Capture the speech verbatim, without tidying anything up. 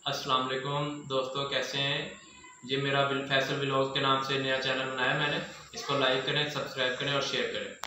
अस्सलाम वालेकुम दोस्तों, कैसे हैं। ये मेरा फैसल व्लॉग के नाम से नया चैनल बनाया मैंने। इसको लाइक करें, सब्सक्राइब करें और शेयर करें।